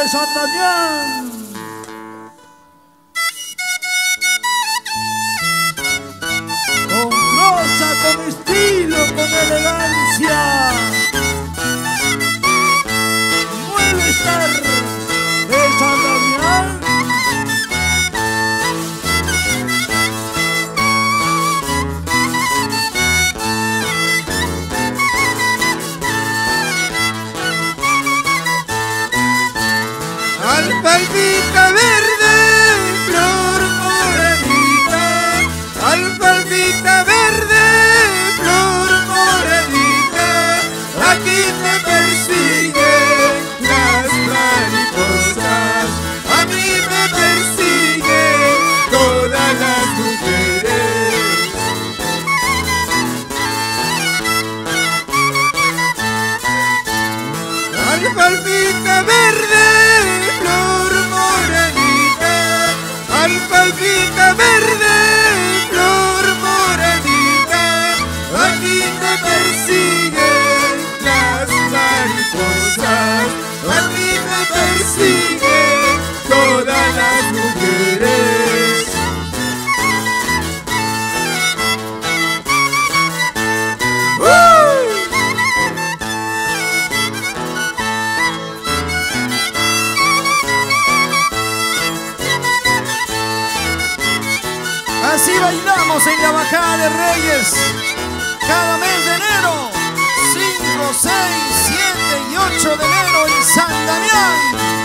de San Damián. Con prosa, con estilo, con elegancia. Nuevo Star de San Damián. Alfalfita verde, flor morenita, alfalfita verde, flor morenita, aquí te persiguen las mariposas, a mí me persiguen todas las mujeres. Alfalfita verde, alfalfita verde, flor morenita, aquí te persiguen las mariposas, a mí me persiguen todas las mujeres. Así bailamos en la Bajada de Reyes, cada mes de enero, 5, 6, 7 y 8 de enero en San Damián.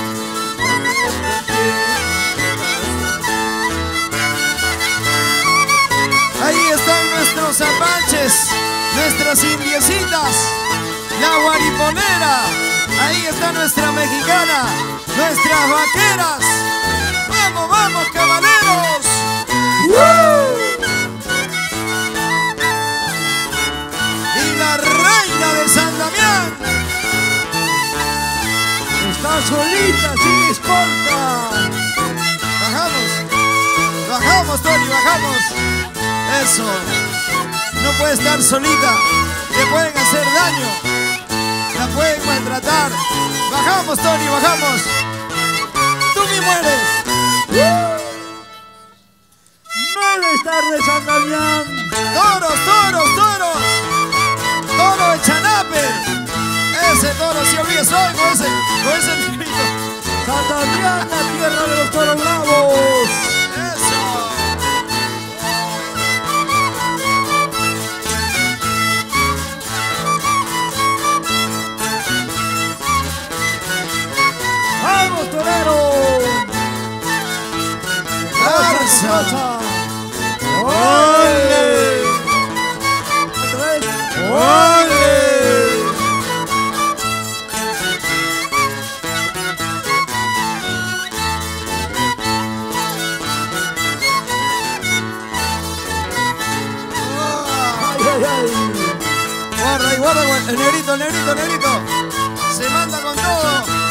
Ahí están nuestros zapaches, nuestras indiecitas, la guariponera, ahí está nuestra mexicana, nuestras vaqueras. ¡Vamos, vamos, caballeros! Y la reina de San Damián está solita, sin escolta. Bajamos, Tony, bajamos. Eso, no puede estar solita, le pueden hacer daño, la pueden maltratar. Bajamos, Tony, bajamos. Tú me mueres. Nuevo Star de San Damián. Toros, toros, toros. Toro de Chanape. Ese toro si había soy con ese grito. San Damián, la tierra de los toros bravos. Eso. ¡Vamos, torero! ¡Garza! ¡Ole! ¡Ole! Guarda y guarda, el negrito, el negrito, el negrito. Se manda con todo.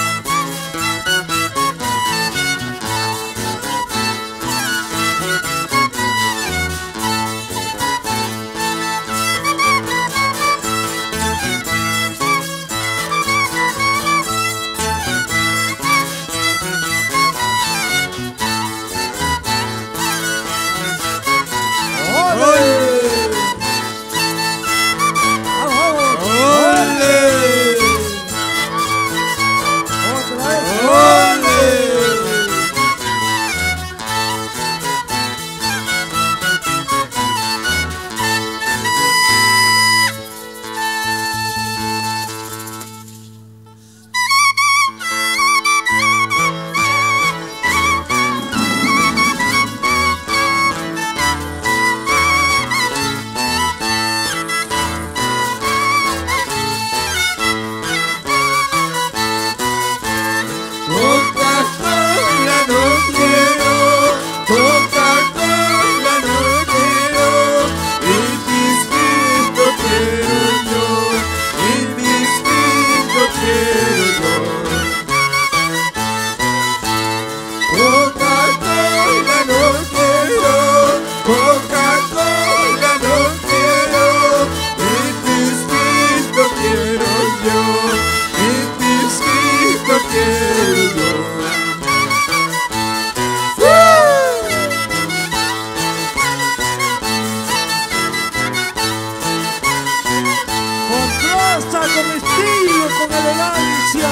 con elegancia.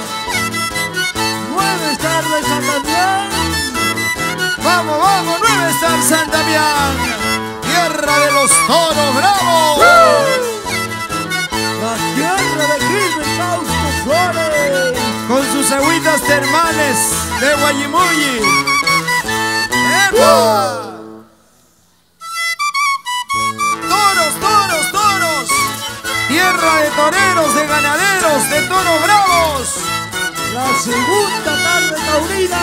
9 Star de San Damián. Vamos, vamos, 9 Star San Damián. Tierra de los toros bravos. La tierra de Quilmes, Fausto Flores. Con sus agüitas termales de Guayimuyi. ¡Epa! ¡Toros, toros, toros! Tierra de toreros, de ganaderos, de toros bravos. La segunda tarde taurina.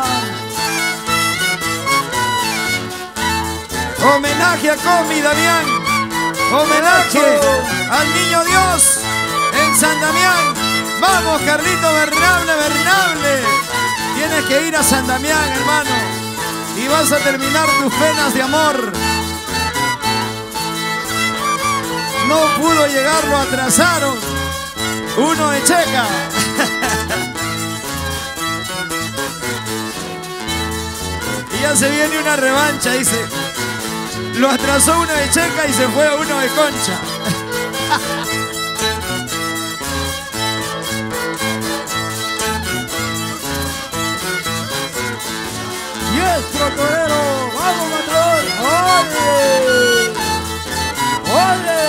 Homenaje a Comi Damián. Homenaje al Niño Dios en San Damián. Vamos, Carlito Bernable, Bernable. Tienes que ir a San Damián, hermano, y vas a terminar tus penas de amor. No pudo llegar, lo atrasaron. Uno de Checa. Y ya se viene una revancha, dice. Lo atrasó uno de Checa y se fue a uno de Concha. Diestro torero, vamos matador. ¡Ole! ¡Ole!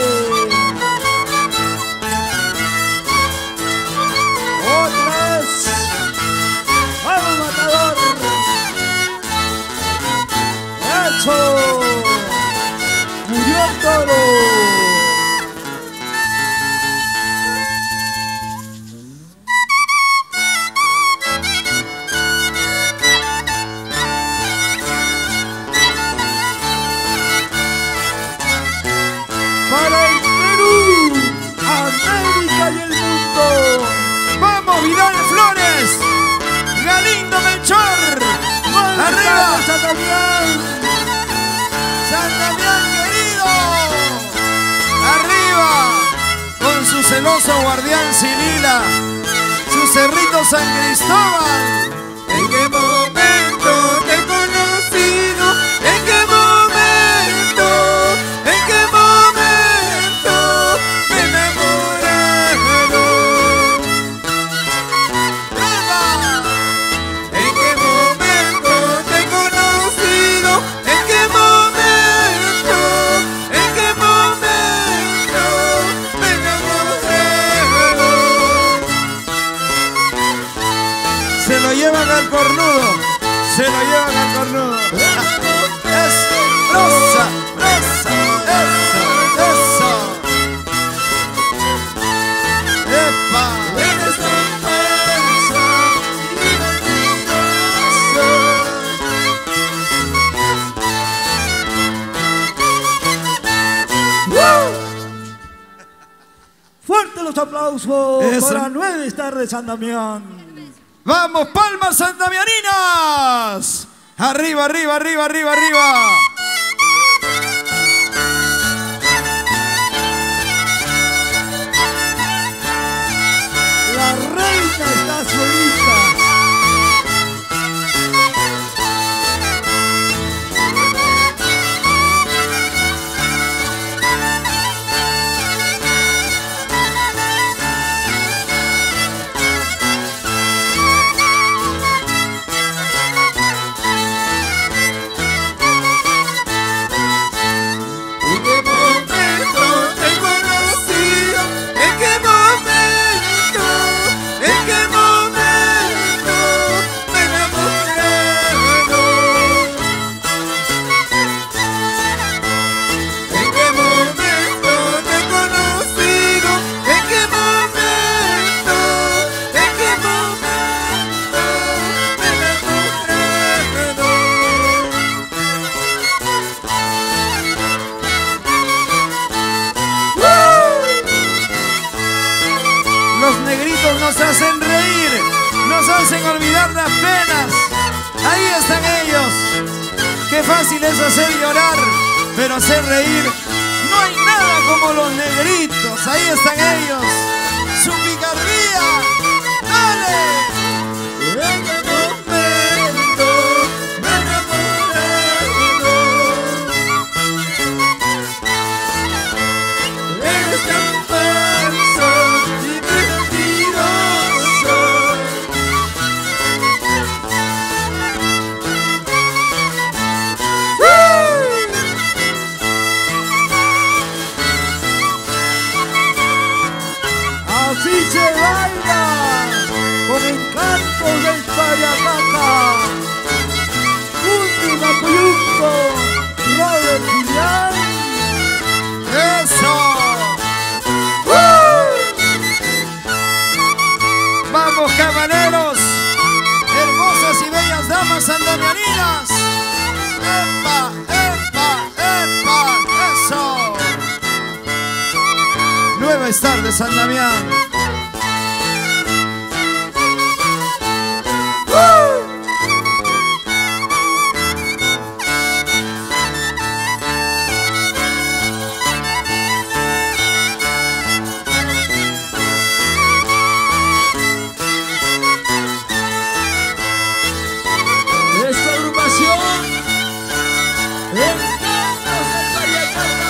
Otra vez. Vamos matador. ¡Eso! Murió el toro. Para el Perú, América y el mundo. ¡Vamos, Vidal Flores! ¡Galindo Melchor! ¡Arriba! ¡San Damián! ¡San Damián querido! ¡Arriba! Con su celoso guardián Silila, su cerrito San Cristóbal. ¿En qué momento te he conocido? ¿En qué momento? ¿En qué momento me he enamorado? ¡Eva! ¿En qué momento te he conocido? ¿En qué momento? ¿En qué momento me he enamorado? Se lo llevan al cornudo, se lo llevan al cornudo. Eso, rosa, rosa, eso, eso. ¡Epa! Eres tan falsa y mentirosa. Fuerte los aplausos Eso. para 9 Star de San Damián. ¡Vamos, palmas santamianinas! ¡Arriba, arriba, arriba, arriba, arriba! La reina está solita. ¿En qué momento te he conocido? ¿En qué momento? ¿En qué momento me he enamorado? ¿En qué momento te he conocido? ¿En qué momento? ¿En qué momento me he enamorado? Los negritos nos hacen reír, nos hacen olvidar las penas. Ahí están ellos. Qué fácil es hacer llorar, pero hacer reír. No hay nada como los negritos. Ahí están ellos. Su picardía. ¡Dale! ¿En qué momento me he enamorado? Eres tan falso y se baila con encantos del Payapata. Última Coyunco, Robert Julián. ¡Eso! ¡Vamos, camaneros! ¡Hermosas y bellas damas sandamianinas! ¡Epa, epa, epa! ¡Eso! Nueva Star de San Damián. Esta agrupación, Encantos del Payapata.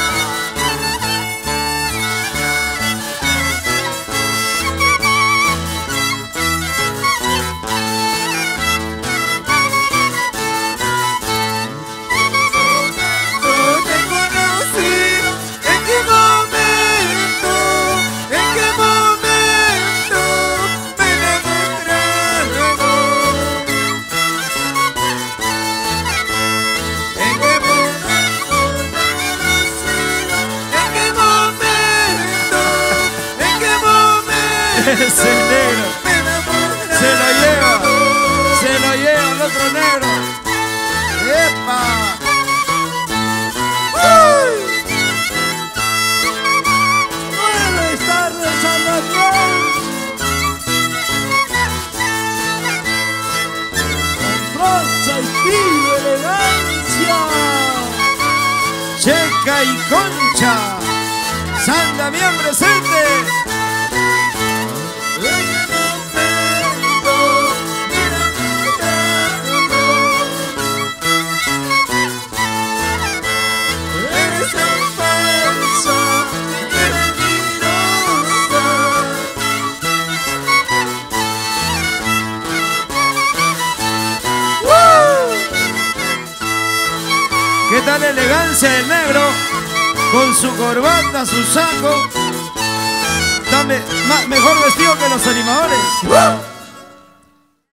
Ese negro se lo lleva el otro negro. ¡Epa! Nueva Star de San Damián. Con rosa y fino elegancia. Checa y Concha, San Damián presente. ¿Qué tal la elegancia del negro? Con su corbata, su saco. Está mejor vestido que los animadores.